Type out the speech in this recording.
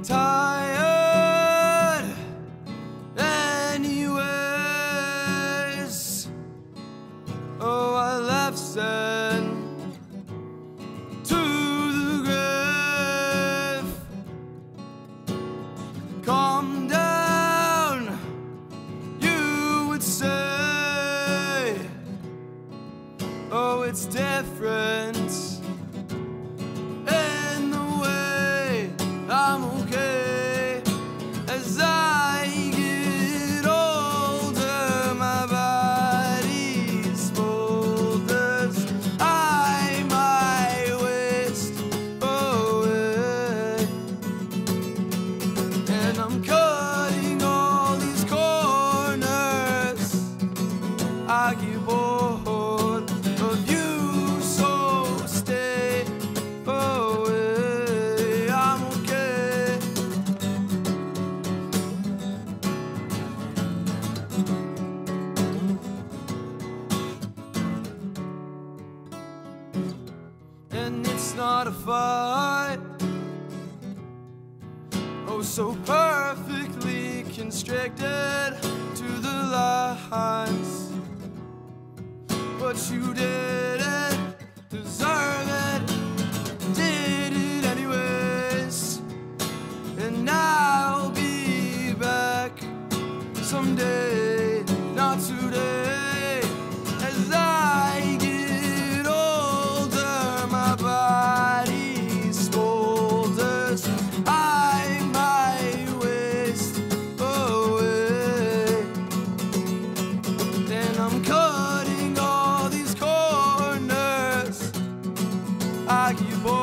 tired anyways. Oh, I left send to the grave. Calm down, you would say. Oh, it's different in the way I'm okay. As I get older, my body smolders. I might waste away, and I'm cutting all these corners. I get bored of you, so stay away. I'm okay. And it's not a fight, oh, so perfectly constricted to the lines. But you didn't deserve it, did it anyways. And I'll be back someday, not today. As I get older, my body smolders. I might waste away, and I'm cutting all these corners. I keep